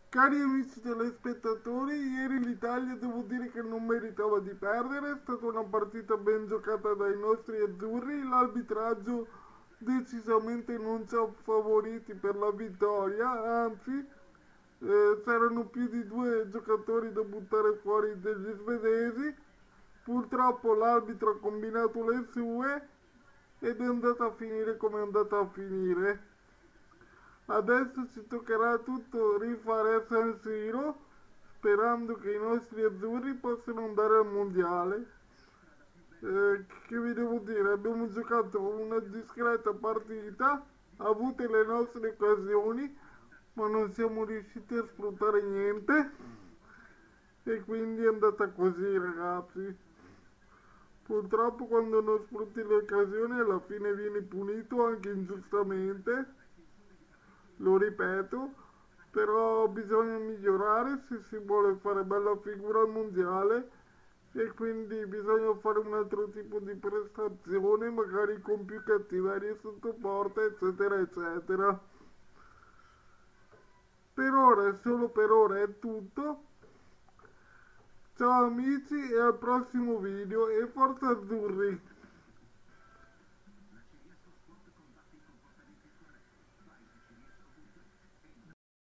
Cari amici telespettatori, ieri l'Italia devo dire che non meritava di perdere, è stata una partita ben giocata dai nostri azzurri, l'arbitraggio decisamente non ci ha favoriti per la vittoria, anzi c'erano più di due giocatori da buttare fuori degli svedesi, purtroppo l'arbitro ha combinato le sue ed è andata a finire come è andata a finire. Adesso ci toccherà tutto rifare a San Siro, sperando che i nostri azzurri possano andare al mondiale. Che vi devo dire? Abbiamo giocato una discreta partita, avute le nostre occasioni, ma non siamo riusciti a sfruttare niente. E quindi è andata così, ragazzi. Purtroppo quando non sfrutti le occasioni alla fine vieni punito anche ingiustamente, lo ripeto, però bisogna migliorare se si vuole fare bella figura al mondiale e quindi bisogna fare un altro tipo di prestazione, magari con più cattiveria sotto porta, eccetera, eccetera. Per ora, solo per ora è tutto. Ciao amici e al prossimo video e forza azzurri!